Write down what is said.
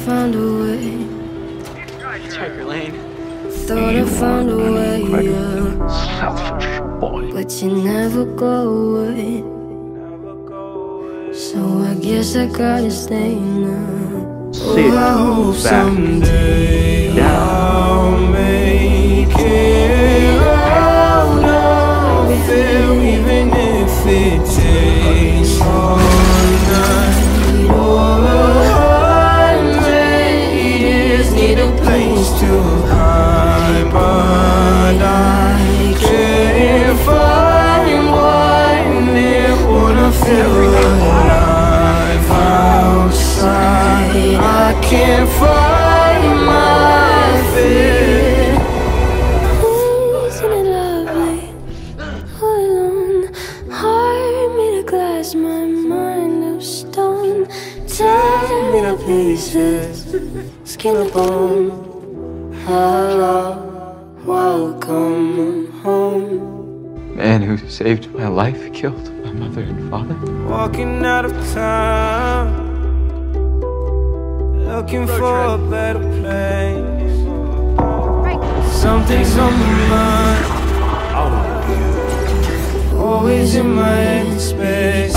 found a way. Check your lane. Thought I found a way, yeah. Selfish boy. But you never go away. So I guess I gotta stay now. See I hope back. someday I'll make it out of here, even if it takes all night. Oh, 100 years, need a place to hide, but I can't find one that wanna feel alive outside. I can't find my fear. Isn't it lovely? All alone, heart made of glass, my mind of stone. Tear me to pieces, skin and bone. Hello, welcome home. Man who saved my life killed my mother and father. Walking out of town, looking for a better place. Something's on my mind, always in my head space.